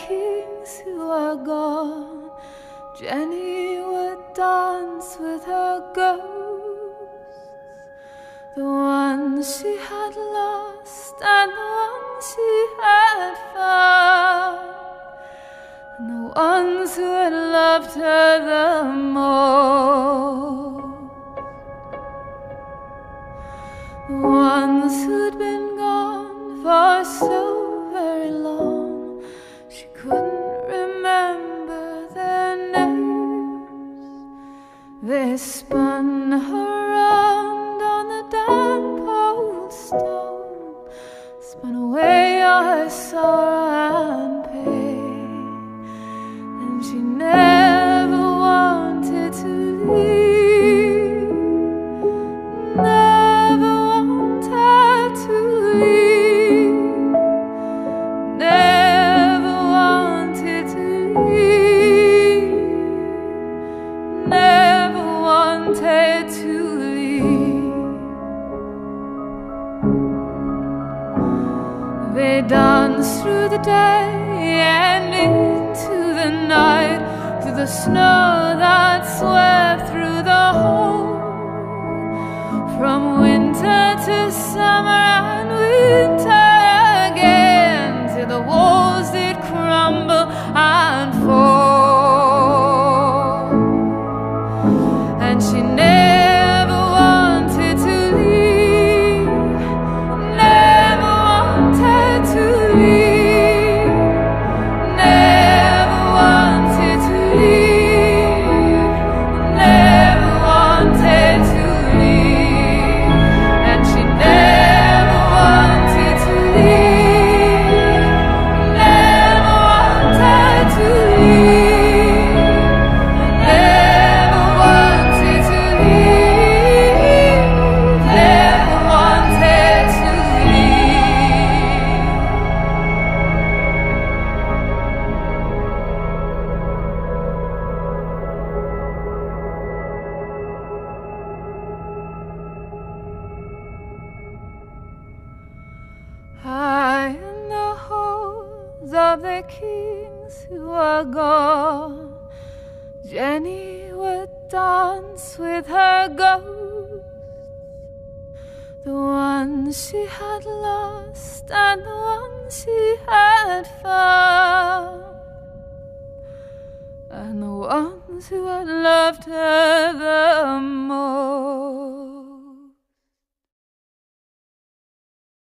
kings who are gone, Jenny would dance with her ghosts, the ones she had lost and the ones she had found, and the ones who had loved her the most, the ones who'd been gone for so very long, she couldn't remember their names. They spun her round on the damp old stone, spun away all her sorrow and pain, and she never wanted to leave, never wanted to leave, never wanted to leave, never wanted to leave. They danced through the day and into the night, through the snow that swept through the hole, from winter to summer and winter again, till the walls did crumble and fall, and she never wanted to leave, never wanted to leave, never wanted to leave, never wanted to leave, and she never wanted to leave, never wanted to leave, never wanted to leave, never wanted to leave. High in the halls of the kings who are gone, Jenny would dance with her ghosts, the ones she had lost and the ones she had found, and the ones who had loved her the